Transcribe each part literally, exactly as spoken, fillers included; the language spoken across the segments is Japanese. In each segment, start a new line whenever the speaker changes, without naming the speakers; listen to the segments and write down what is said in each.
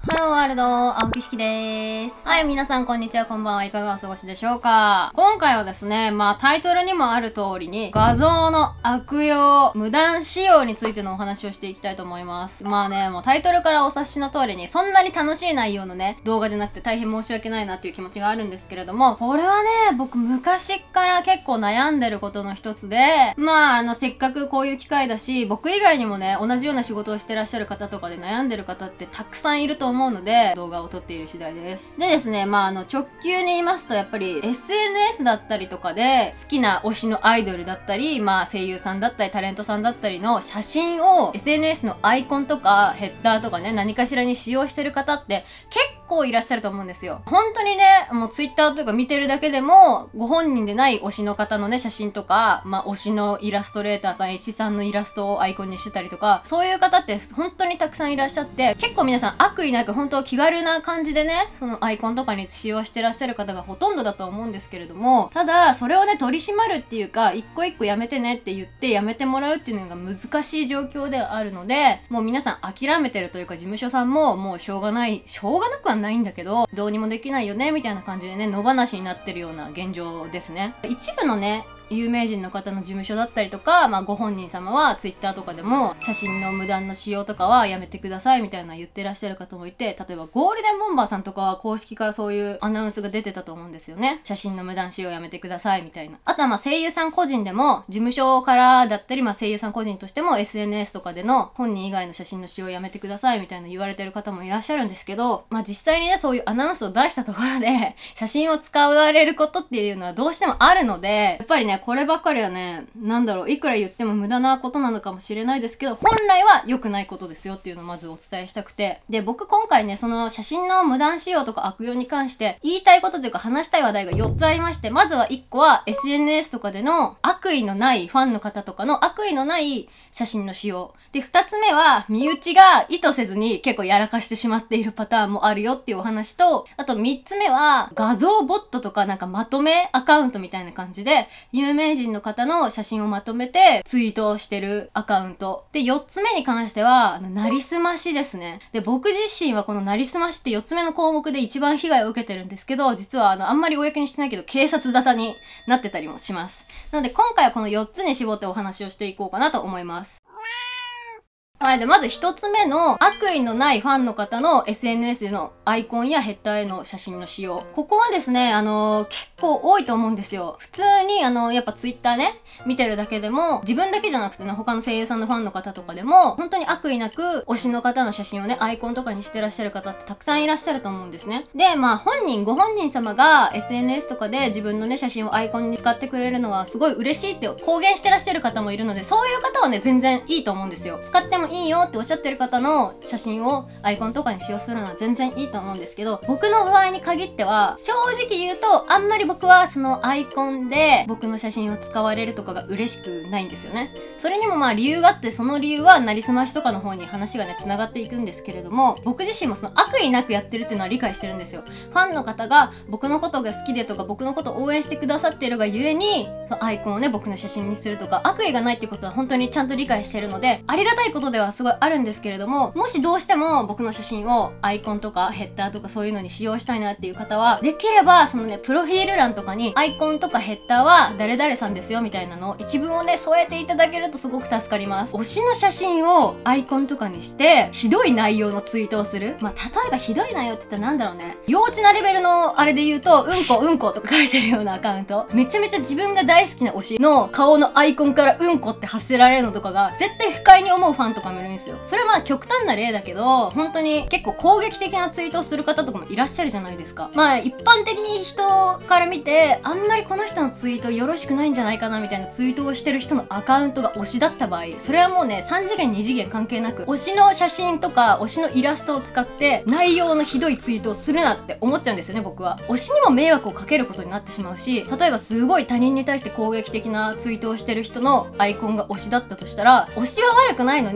ハローワールド、青木式でーす。はい、皆さんこんにちは、こんばんは。いかがお過ごしでしょうか？今回はですね、まあタイトルにもある通りに、画像の悪用、無断使用についてのお話をしていきたいと思います。まあね、もうタイトルからお察しの通りに、そんなに楽しい内容のね、動画じゃなくて大変申し訳ないなっていう気持ちがあるんですけれども、これはね、僕昔から結構悩んでることの一つで、まああの、せっかくこういう機会だし、僕以外にもね、同じような仕事をしてらっしゃる方とかで悩んでる方ってたくさんいると思う思うので動画を撮っている次第です。でですね、まああの直球に言いますとやっぱり エスエヌエス だったりとかで好きな推しのアイドルだったり、まあ声優さんだったりタレントさんだったりの写真を エスエヌエス のアイコンとかヘッダーとかね、何かしらに使用してる方って結構いらっしゃると思うんですよ。本当にね、もう Twitter とか見てるだけでもご本人でない推しの方のね、写真とか、まあ推しのイラストレーターさん、絵師さんのイラストをアイコンにしてたりとか、そういう方って本当にたくさんいらっしゃって、結構皆さん悪意なく本当気軽な感じでね、そのアイコンとかに使用してらっしゃる方がほとんどだと思うんですけれども、ただそれをね取り締まるっていうか、一個一個やめてねって言ってやめてもらうっていうのが難しい状況ではあるので、もう皆さん諦めてるというか、事務所さんももうしょうがないしょうがなくはないんだけど、どうにもできないよねみたいな感じでね、野放しになってるような現状ですね。一部のね有名人の方の事務所だったりとか、まあご本人様は Twitter とかでも写真の無断の使用とかはやめてくださいみたいな言ってらっしゃる方もいて、例えばゴールデンボンバーさんとかは公式からそういうアナウンスが出てたと思うんですよね。写真の無断使用やめてくださいみたいな。あとはまあ声優さん個人でも事務所からだったり、まあ声優さん個人としても エスエヌエス とかでの本人以外の写真の使用やめてくださいみたいな言われてる方もいらっしゃるんですけど、まあ実際にねそういうアナウンスを出したところで写真を使われることっていうのはどうしてもあるので、やっぱりねこればっかりはね、なんだろう、いくら言っても無駄なことなのかもしれないですけど、本来は良くないことですよっていうのをまずお伝えしたくて、で僕今回ねその写真の無断使用とか悪用に関して言いたいことというか話したい話題がよっつありまして、まずはいっこは エスエヌエス とかでの悪意のないファンの方とかの悪意のない写真の使用で、ふたつめは身内が意図せずに結構やらかしてしまっているパターンもあるよっていうお話と、あとみっつめは画像ボットとかなんかまとめアカウントみたいな感じで有名人の方の写真をまとめてツイートをしてるアカウントで、よっつめに関してはあのなりすましですね。で僕自身はこのなりすましってよっつめの項目で一番被害を受けてるんですけど、実はあのあんまり公にしてないけど警察沙汰になってたりもします。なので今回はこのよっつに絞ってお話をしていこうかなと思います。はい。で、まず一つ目の悪意のないファンの方の エスエヌエス でのアイコンやヘッダーへの写真の使用。ここはですね、あのー、結構多いと思うんですよ。普通に、あのー、やっぱ Twitter ね、見てるだけでも、自分だけじゃなくてね、他の声優さんのファンの方とかでも、本当に悪意なく推しの方の写真をね、アイコンとかにしてらっしゃる方ってたくさんいらっしゃると思うんですね。で、まあ本人、ご本人様が エスエヌエス とかで自分のね、写真をアイコンに使ってくれるのはすごい嬉しいって公言してらっしゃる方もいるので、そういう方はね、全然いいと思うんですよ。使ってもいいよっておっしゃってる方の写真をアイコンとかに使用するのは全然いいと思うんですけど、僕の場合に限っては正直言うとあんまり僕はそのアイコンで僕の写真を使われるとかが嬉しくないんですよね。それにもまあ理由があって、その理由はなりすましとかの方に話がね繋がっていくんですけれども、僕自身もその悪意なくやってるっていうのは理解してるんですよ。ファンの方が僕のことが好きでとか僕のことを応援してくださっているがゆえにそのアイコンをね僕の写真にするとか、悪意がないってことは本当にちゃんと理解してるのでありがたいことではすごいあるんですけれども、もしどうしても僕の写真をアイコンとかヘッダーとかそういうのに使用したいなっていう方は、できればそのねプロフィール欄とかにアイコンとかヘッダーは誰々さんですよみたいなのを一文をね添えていただけるとすごく助かります。推しの写真をアイコンとかにしてひどい内容のツイートをする、まあ例えばひどい内容って言ったらなんだろうね、幼稚なレベルのあれで言うとうんこうんことか書いてるようなアカウント、めちゃめちゃ自分が大好きな推しの顔のアイコンからうんこって発せられるのとかが絶対不快に思うファンとかもいるんですよ。それはまあ極端な例だけど、本当に結構攻撃的なツイートをする方とかもいらっしゃるじゃないですか。まあ一般的に人から見てあんまりこの人のツイートよろしくないんじゃないかなみたいなツイートをしてる人のアカウントが推しだった場合、それはもうねさん次元に次元関係なく推しの写真とか推しのイラストを使って内容のひどいツイートをするなって思っちゃうんですよね。僕は推しにも迷惑をかけることになってしまうし、例えばすごい他人に対して攻撃的なツイートをしてる人のアイコンが推しだったとしたら、推しは悪くないのに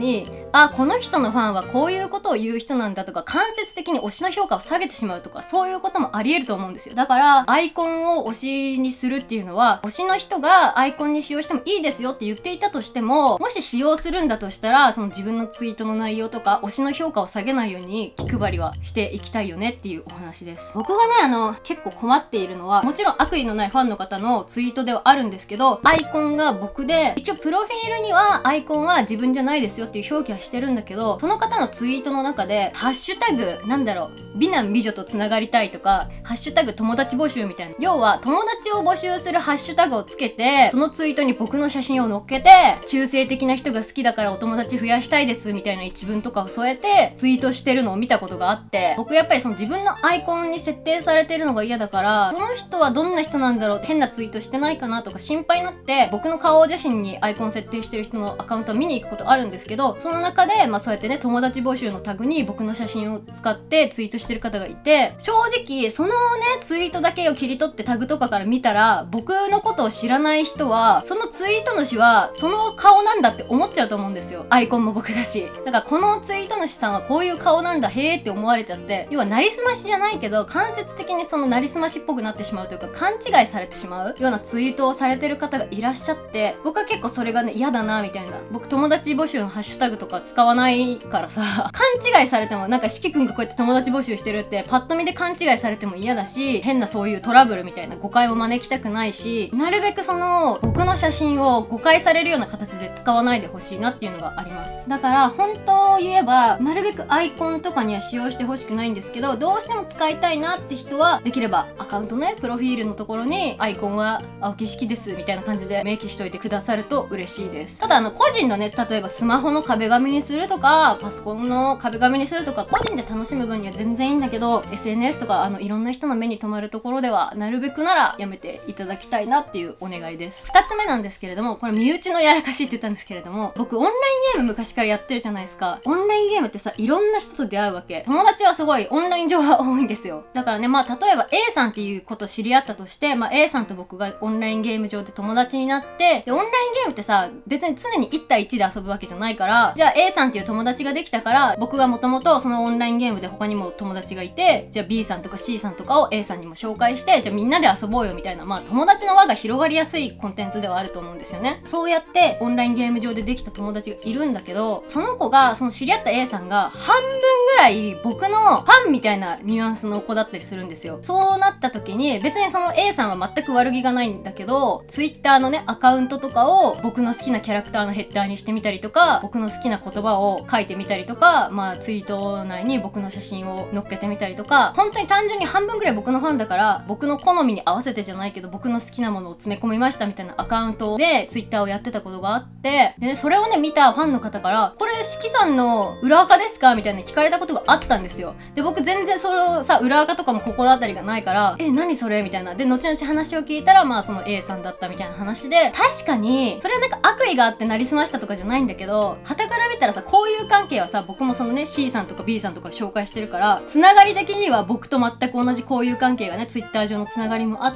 あ、この人のファンはこういうことを言う人なんだとか、間接的に推しの評価を下げてしまうとか、そういうこともあり得ると思うんですよ。だから、アイコンを推しにするっていうのは、推しの人がアイコンに使用してもいいですよって言っていたとしても、もし使用するんだとしたら、その自分のツイートの内容とか、推しの評価を下げないように気配りはしていきたいよねっていうお話です。僕がね、あの、結構困っているのは、もちろん悪意のないファンの方のツイートではあるんですけど、アイコンが僕で、一応プロフィールにはアイコンは自分じゃないですよっていう表記はしてるんだけど、その方のツイートの中で、ハッシュタグ、なんだろう、美男美女と繋がりたいとか、ハッシュタグ友達募集みたいな。要は、友達を募集するハッシュタグをつけて、そのツイートに僕の写真を載っけて、中性的な人が好きだからお友達増やしたいですみたいな一文とかを添えて、ツイートしてるのを見たことがあって、僕やっぱりその自分のアイコンに設定されてるのが嫌だから、この人はどんな人なんだろう、変なツイートしてないかなとか心配になって、僕の顔写真にアイコン設定してる人のアカウントを見に行くことあるんですけど、その中で、まあそうやってね、友達募集のタグに僕の写真を使ってツイートしてる方がいて、正直、そのね、ツイートだけを切り取ってタグとかから見たら、僕のことを知らない人は、そのツイート主は、その顔なんだって思っちゃうと思うんですよ。アイコンも僕だし。だからこのツイート主さんはこういう顔なんだ、へーって思われちゃって、要はなりすましじゃないけど、間接的にそのなりすましっぽくなってしまうというか、勘違いされてしまうようなツイートをされてる方がいらっしゃって、僕は結構それがね、嫌だな、みたいな。僕友達募集のハッシュタグとか使わないからさ、勘違いされても、なんかしきくんがこうやって友達募集してるって、パッと見で勘違いされても嫌だし、変なそういうトラブルみたいな誤解を招きたくないし、なるべくその、僕の写真を誤解されるような形で使わないでほしいなっていうのがあります。だから、本当を言えば、なるべくアイコンとかには使用してほしくないんですけど、どうしても使いたいなって人は、できればアカウントね、プロフィールのところに、アイコンは青木式ですみたいな感じで明記しといてくださると嬉しいです。ただ、あの、個人のね、例えばスマホの壁紙にするとか、パソコンの壁紙にするとか、個人で楽しむ分には全然いいんだけど、エスエヌエス とか、あの、いろんな人の目に留まるところでは、なるべくならやめていただきたいなっていうお願いです。二つ目なんですけれども、これ身内のやらかしって言ったんですけれども、僕オンラインゲーム昔からやってるじゃないですか。オンラインゲームってさ、いろんな人と出会うわけ。友達はすごいオンライン上は多いんですよ。だからね、まあ例えば A さんっていうこと知り合ったとして、まあ A さんと僕がオンラインゲーム上で友達になって、で、オンラインゲームってさ、別に常にいち対いちで遊ぶわけじゃないから、じゃあ A さんっていう友達ができたから、僕がもともとそのオンラインゲームで他にも友達がいて、じゃあ B さんとか C さんとかを A さんにも紹介して、じゃあみんなで遊ぼうよみたいな、まあ友達の輪が広がりやすいコンテンツではあると思うんですよね。そうやってオンラインゲーム上でできた友達がいるんだけど、その子が、その知り合った A さんが半分ぐらい僕のファンみたいなニュアンスの子だったりするんですよ。そうなった時に、別にその A さんは全く悪気がないんだけど、Twitter のね、アカウントとかを僕の好きなキャラクターのヘッダーにしてみたりとか、僕の好きな言葉を書いてみたりとか、まあツイート内に僕の写真を載っけてみたりとか、本当に単純に半分ぐらい僕のファンだから、僕の好みに合わせてじゃないけど、僕の好きなものを詰め込みましたみたいなアカウントで Twitter をやってたことがあって、でね、それをね、見たファンの方から、これ、しきさんの裏垢ですかみたいな聞かれたことがあったんですよ。で、僕全然そのさ、裏垢とかも心当たりがないから、え、何それみたいな。で、後々話を聞いたら、まあその A さんだったみたいな話で、確かに、それはなんか悪意があってなりすましたとかじゃないんだけど、傍から見たらさ、こういう関係はさ、僕もそのね、C さんとか B さんとか紹介してるから、つながり的には僕と全く同じこういう関係がね、Twitter 上のつながりもあって、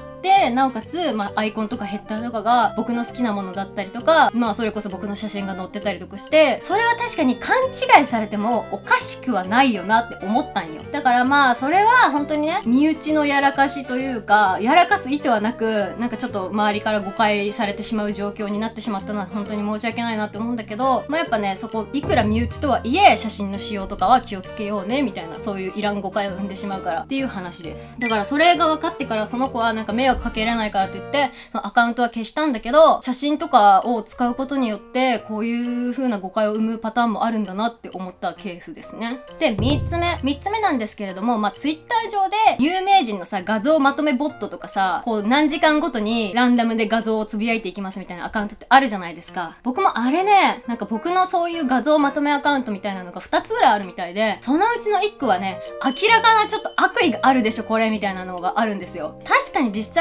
なおかつ、まあアイコンとかヘッダーとかが僕の好きなものだったりとか、まあそれこそ僕の写真が載ってたりとかして、それは確かに勘違いされてもおかしくはないよなって思ったんよ。だからまあそれは本当にね、身内のやらかしというか、やらかす意図はなく、なんかちょっと周りから誤解されてしまう状況になってしまったのは本当に申し訳ないなって思うんだけど、まあやっぱね、そこいくら身内とはいえ写真の使用とかは気をつけようねみたいな、そういういらん誤解を生んでしまうからっていう話です。だからそれが分かってから、その子はなんか迷惑かけれないからといってそのアカウントは消したんだけど、写真とかを使うことによってこういう風な誤解を生むパターンもあるんだなって思ったケースですね。で、みっつめ。みっつめなんですけれども、まあ、ツイッター上で有名人のさ、画像まとめボットとかさ、こう何時間ごとにランダムで画像をつぶやいていきますみたいなアカウントってあるじゃないですか。僕もあれね、なんか僕のそういう画像まとめアカウントみたいなのがふたつぐらいあるみたいで、そのうちのいっこはね、明らかなちょっと悪意があるでしょこれみたいなのがあるんですよ。確かに実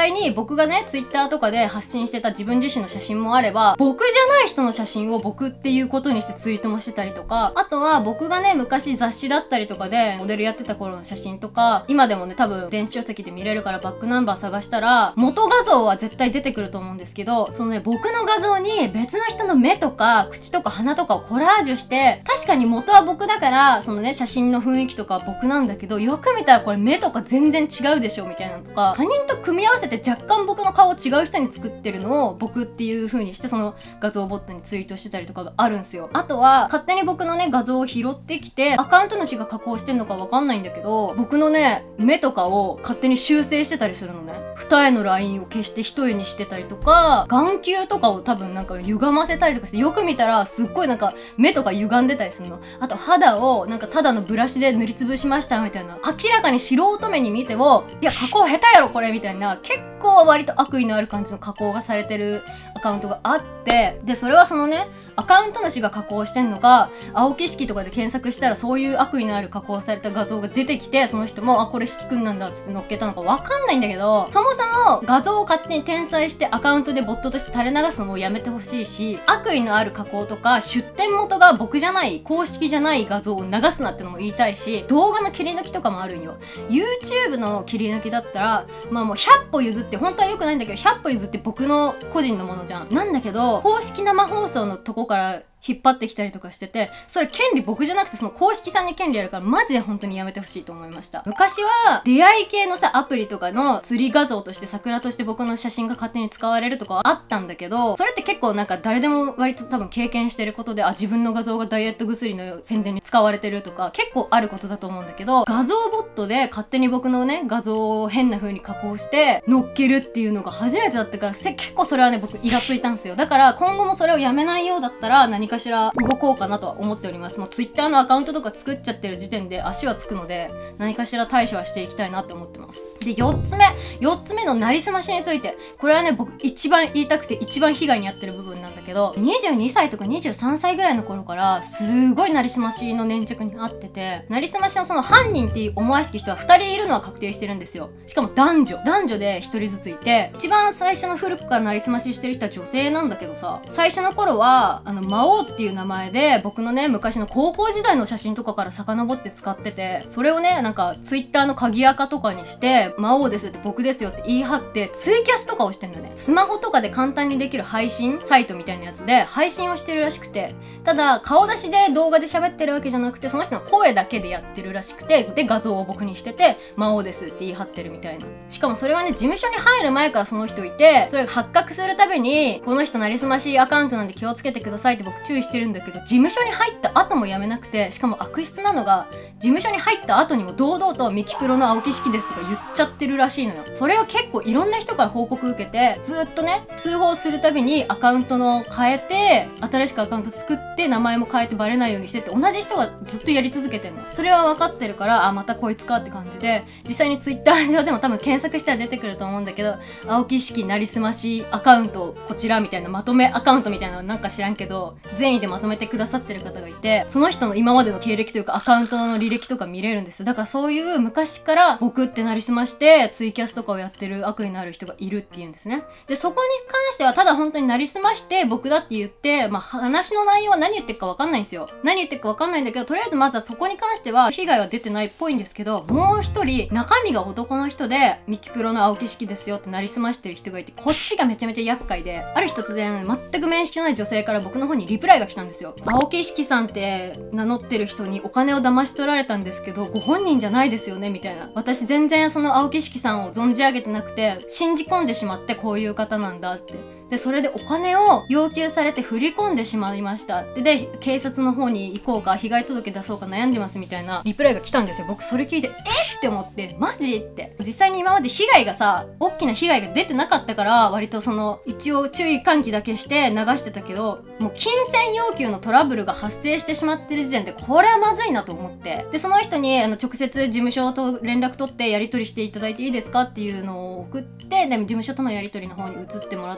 際に僕がね、ツイッターとかで発信してた自分自身の写真もあれば、僕じゃない人の写真を僕っていうことにしてツイートもしてたりとか、あとは僕がね、昔雑誌だったりとかでモデルやってた頃の写真とか、今でもね、多分電子書籍で見れるからバックナンバー探したら、元画像は絶対出てくると思うんですけど、そのね、僕の画像に別の人の目とか口とか鼻とかをコラージュして、確かに元は僕だから、そのね、写真の雰囲気とかは僕なんだけど、よく見たらこれ目とか全然違うでしょみたいなのとか、他人と組み合わせて若干僕の顔を違う人に作ってるのを僕っていう風にして、その画像ボットにツイートしてたりとかがあるんですよ。あとは勝手に僕のね、画像を拾ってきて、アカウント主が加工してんのかわかんないんだけど、僕のね、目とかを勝手に修正してたりするのね。二重のラインを消して一重にしてたりとか、眼球とかを多分なんか歪ませたりとかして、よく見たらすっごいなんか目とか歪んでたりするの。あと肌をなんかただのブラシで塗りつぶしましたみたいな、明らかに素人目に見ても、いや加工下手やろこれみたいな、結構割と悪意のある感じの加工がされてるアカウントがあって、でそれはそのね、アカウント主が加工してんのか、青木式とかで検索したらそういう悪意のある加工された画像が出てきて、その人もあこれ式くんなんだっつって乗っけたのかわかんないんだけど、そもそも画像を勝手に転載してアカウントでボットとして垂れ流すのもやめてほしいし、悪意のある加工とか出典元が僕じゃない公式じゃない画像を流すなってのも言いたいし、動画の切り抜きとかもあるんよ。 YouTube の切り抜きだったらまあもうひゃっぽ譲って、本当は良くないんだけどひゃっぽ譲って僕の個人のものじゃん。なんだけど公式生放送のとこから引っ張ってきたりとかしてて、それ権利僕じゃなくてその公式さんに権利あるから、マジで本当にやめてほしいと思いました。昔は出会い系のさアプリとかの釣り画像として桜として僕の写真が勝手に使われるとかはあったんだけど、それって結構なんか誰でも割と多分経験してることで、あ自分の画像がダイエット薬の宣伝に使われてるとか結構あることだと思うんだけど、画像ボットで勝手に僕のね画像を変な風に加工して乗っけるっていうのが初めてだったから、結構それはね僕イラついたんですよ。だから今後もそれをやめないようだったら何かしら動こうかなとは思っております。もう Twitter のアカウントとか作っちゃってる時点で足はつくので、何かしら対処はしていきたいなって思ってます。でよっつめよっつめのなりすましについて、これはね僕一番言いたくて一番被害に遭ってる部分なんだけど、にじゅうにさいとかにじゅうさんさいぐらいの頃からすごいなりすましの粘着に遭ってて、なりすましのその犯人っていう思わしき人はふたりいるのは確定してるんですよ。しかも男女男女でひとりずついて、一番最初の古くからなりすまししてる人は女性なんだけどさ、最初の頃はあの魔王っていう名前で僕のね昔の高校時代の写真とかから遡って使ってて、それをねなんか Twitter の鍵垢とかにして魔王ですって僕ですよって言い張ってツイキャスとかをしてんだよね。スマホとかで簡単にできる配信サイトみたいなやつで配信をしてるらしくて、ただ顔出しで動画で喋ってるわけじゃなくて、その人の声だけでやってるらしくて、で画像を僕にしてて魔王ですって言い張ってるみたいな。しかもそれがね事務所に入る前からその人いて、それが発覚するたびにこの人なりすましアカウントなんで気をつけてくださいって僕注意してるんだけど、事務所に入った後もやめなくて、しかも悪質なのが事務所に入った後にも堂々とミキプロの青木式ですとか言っちゃってるらしいのよ。それを結構いろんな人から報告受けて、ずっとね通報するたびにアカウントの変えて、新しくアカウント作って名前も変えてバレないようにしてって、同じ人がずっとやり続けてんの。それは分かってるから、あまたこいつかって感じで、実際にツイッター上でも多分検索したら出てくると思うんだけど、青木式なりすましアカウントこちらみたいなまとめアカウントみたいなのなんか知らんけど善意でまとめてくださってる方がいて、その人の今までの経歴というかアカウントの履歴とか見れるんです。だからそういう昔から僕ってなりすましてツイキャスとかをやってる悪意のある人がいるっていうんですね。でそこに関してはただ本当になりすまして僕だって言って、まあ話の内容は何言ってるか分かんないんですよ。何言ってるか分かんないんだけど、とりあえずまずはそこに関しては被害は出てないっぽいんですけど、もう一人中身が男の人でミキプロの青木式ですよってなりすましてる人がいて、こっちがめちゃめちゃ厄介で、ある日突然全く面識のない女性から僕の方にリプライが来たんですよ。青木式さんって名乗ってる人にお金を騙し取られたんですけどご本人じゃないですよねみたいな。私全然その青木式さんを存じ上げてなくて信じ込んでしまって、こういう方なんだって。でそれでお金を要求されて振り込んでしまいましたって、で警察の方に行こうか被害届出そうか悩んでますみたいなリプライが来たんですよ。僕それ聞いてえって思って、マジって。実際に今まで被害がさ大きな被害が出てなかったから割とその一応注意喚起だけして流してたけど、もう金銭要求のトラブルが発生してしまってる時点でこれはまずいなと思って、でその人にあの直接事務所と連絡取ってやり取りしていただいていいですかっていうのを送って、でも事務所とのやり取りの方に移ってもらったんだけど、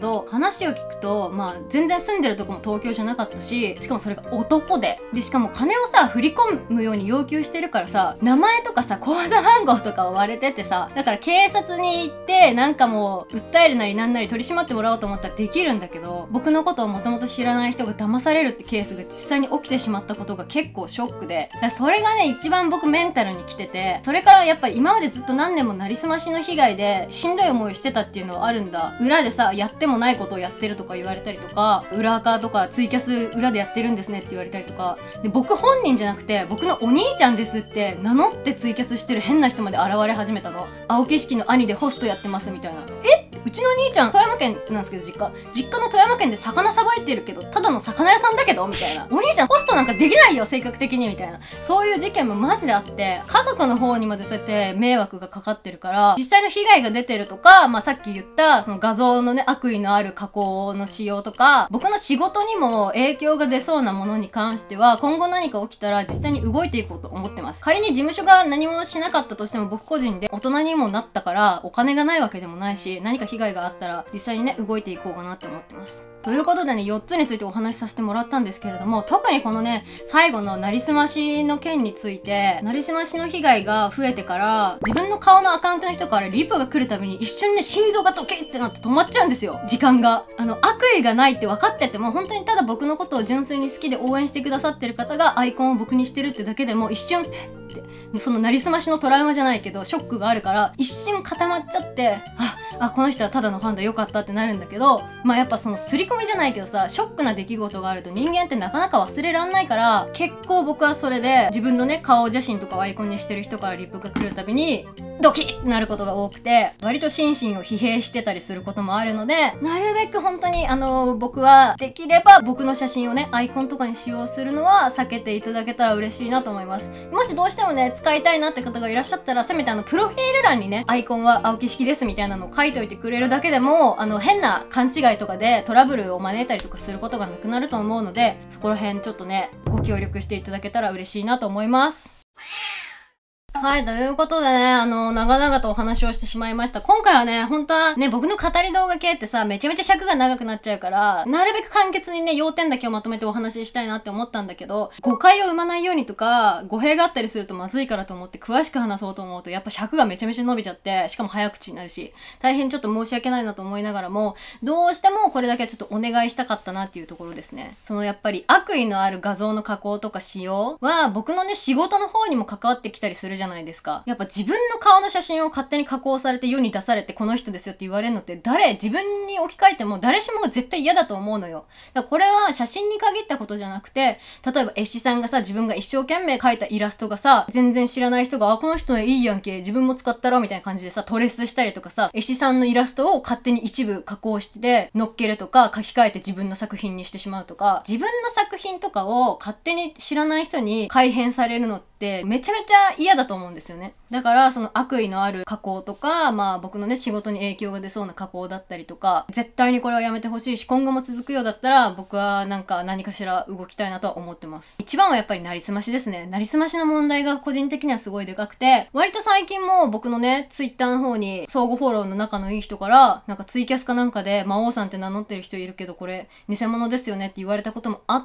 ど、話を聞くと、まあ、全然住んでるとこも東京じゃなかったし、しかもそれが男で、で、しかも金をさ、振り込むように要求してるからさ、名前とかさ、口座番号とかを割れててさ、だから警察に行って、なんかもう、訴えるなりなんなり取り締まってもらおうと思ったらできるんだけど、僕のことをもともと知らない人が騙されるってケースが実際に起きてしまったことが結構ショックで、だからそれがね、一番僕メンタルに来てて、それからやっぱり今までずっと何年もなりすましの被害でしんどい思いをしてたっていうのはあるんだ。裏でさ、やってもないことをやってるとか言われたりとか、裏垢とかツイキャス裏でやってるんですねって言われたりとか、で、僕本人じゃなくて、僕のお兄ちゃんですって名乗ってツイキャスしてる変な人まで現れ始めたの。青木式の兄でホストやってますみたいな。え？うちの兄ちゃん、富山県なんですけど、実家。実家の富山県で魚さばいてるけど、ただの魚屋さんだけどみたいな。お兄ちゃん、ホストなんかできないよ、性格的にみたいな。そういう事件もマジであって、家族の方にまでそうやって迷惑がかかってるから、実際の被害が出てるとか、まあ、さっき言った、その画像のね、悪意のある加工の使用とか、僕の仕事にも影響が出そうなものに関しては、今後何か起きたら実際に動いていこうと思ってます。仮に事務所が何もしなかったとしても、僕個人で大人にもなったから、お金がないわけでもないし、何か被害があったら、実際にね、動いていこうかなって思ってます。ということでね、よっつについてお話しさせてもらったんですけれども、特にこのね、最後のなりすましの件について、なりすましの被害が増えてから、自分の顔のアカウントの人からリプが来るたびに一瞬ね、心臓がドキッってなって止まっちゃうんですよ。時間が。あの、悪意がないって分かってても、本当にただ僕のことを純粋に好きで応援してくださってる方がアイコンを僕にしてるってだけでも一瞬、ってそのなりすましのトラウマじゃないけどショックがあるから一瞬固まっちゃってああこの人はただのファンだよかったってなるんだけど、まあやっぱその刷り込みじゃないけどさ、ショックな出来事があると人間ってなかなか忘れらんないから、結構僕はそれで自分のね顔写真とかをアイコンにしてる人からリップが来るたびにドキッってなることが多くて、割と心身を疲弊してたりすることもあるので、なるべく本当にあの僕はできれば僕の写真をねアイコンとかに使用するのは避けていただけたら嬉しいなと思います。もしどうしてもね使いたいなって方がいらっしゃったら、せめてあのプロフィール欄にねアイコンは青木式ですみたいなのを書いておいてくれるだけでも、あの変な勘違いとかでトラブルを招いたりとかすることがなくなると思うので、そこら辺ちょっとねご協力していただけたら嬉しいなと思います。はい、ということでね、あの、長々とお話をしてしまいました。今回はね、本当はね、僕の語り動画系ってさ、めちゃめちゃ尺が長くなっちゃうから、なるべく簡潔にね、要点だけをまとめてお話ししたいなって思ったんだけど、誤解を生まないようにとか、語弊があったりするとまずいからと思って詳しく話そうと思うと、やっぱ尺がめちゃめちゃ伸びちゃって、しかも早口になるし、大変ちょっと申し訳ないなと思いながらも、どうしてもこれだけはちょっとお願いしたかったなっていうところですね。そのやっぱり悪意のある画像の加工とか使用は、僕のね、仕事の方にも関わってきたりするじゃないですか。やっぱ自分の顔の写真を勝手に加工されて世に出されてこの人ですよって言われるのって誰、自分に置き換えても誰しもが絶対嫌だと思うのよ。だからこれは写真に限ったことじゃなくて、例えば絵師さんがさ、自分が一生懸命描いたイラストがさ、全然知らない人が、あ、この人いいやんけ、自分も使ったろみたいな感じでさ、トレスしたりとかさ、絵師さんのイラストを勝手に一部加工して乗っけるとか、書き換えて自分の作品にしてしまうとか、自分の作品とかを勝手に知らない人に改変されるのってめちゃめちゃ嫌だと思うんですよね。だからその悪意のある加工とか、まあ僕のね仕事に影響が出そうな加工だったりとか、絶対にこれはやめてほしいし、今後も続くようだったら僕はなんか何かしら動きたいなとは思ってます。一番はやっぱりなりすましですね。なりすましの問題が個人的にはすごいでかくて、割と最近も僕のねツイッターの方に相互フォローの仲のいい人からなんかツイキャスかなんかで魔王さんって名乗ってる人いるけどこれ偽物ですよねって言われたこともあって、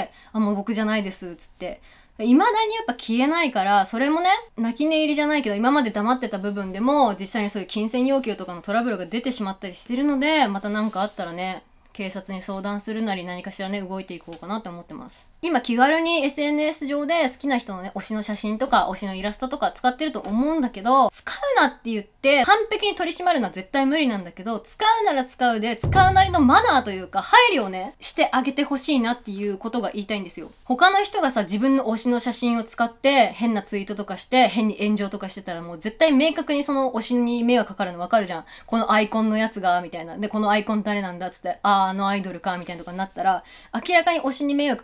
あ、もう僕じゃないですっつって未だにやっぱ消えないから、それもね、泣き寝入りじゃないけど、今まで黙ってた部分でも、実際にそういう金銭要求とかのトラブルが出てしまったりしてるので、また何かあったらね、警察に相談するなり何かしらね、動いていこうかなと思ってます。今気軽に エスエヌエス 上で好きな人のね、推しの写真とか推しのイラストとか使ってると思うんだけど、使うなって言って完璧に取り締まるのは絶対無理なんだけど、使うなら使うで、使うなりのマナーというか配慮をね、してあげてほしいなっていうことが言いたいんですよ。他の人がさ、自分の推しの写真を使って変なツイートとかして変に炎上とかしてたらもう絶対明確にその推しに迷惑かかるのわかるじゃん。このアイコンのやつが、みたいな。で、このアイコン誰なんだっつって、あーあのアイドルか、みたいなとかになったら、明らかに推しに迷惑かかったり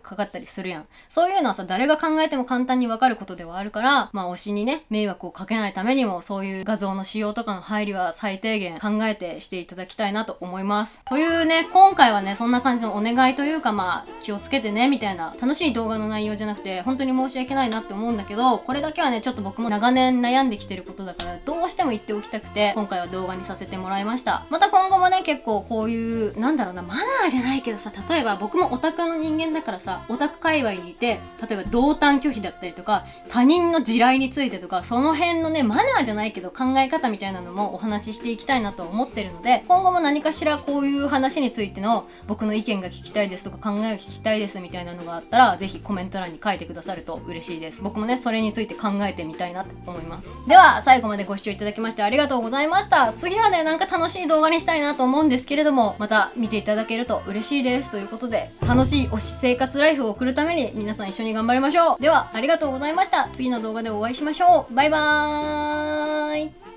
するやん。そういうのはさ、誰が考えても簡単にわかることではあるから、まあ推しにね、迷惑をかけないためにも、そういう画像の使用とかの配慮は最低限考えてしていただきたいなと思います。というね、今回はね、そんな感じのお願いというか、まあ、気をつけてね、みたいな、楽しい動画の内容じゃなくて、本当に申し訳ないなって思うんだけど、これだけはね、ちょっと僕も長年悩んできてることだから、どうしても言っておきたくて、今回は動画にさせてもらいました。また今後もね、結構こういう、なんだろうな、マナーじゃないけどさ、例えば僕もオタクの人間だからさ、オタク界隈にいて、例えば同担拒否だったりとか、他人の地雷についてとか、その辺のね、マナーじゃないけど考え方みたいなのもお話ししていきたいなと思ってるので、今後も何かしらこういう話についての僕の意見が聞きたいですとか考えが聞きたいですみたいなのがあったら、ぜひコメント欄に書いてくださると嬉しいです。僕もね、それについて考えてみたいなと思います。では、最後までご視聴いただきましてありがとうございました。次はね、なんか楽しい動画にしたいなと思うんですけれども、また見ていただけると嬉しいです。ということで、楽しい推し生活ライフを送るために皆さん一緒に頑張りましょう。では、ありがとうございました。次の動画でお会いしましょう。バイバーイ。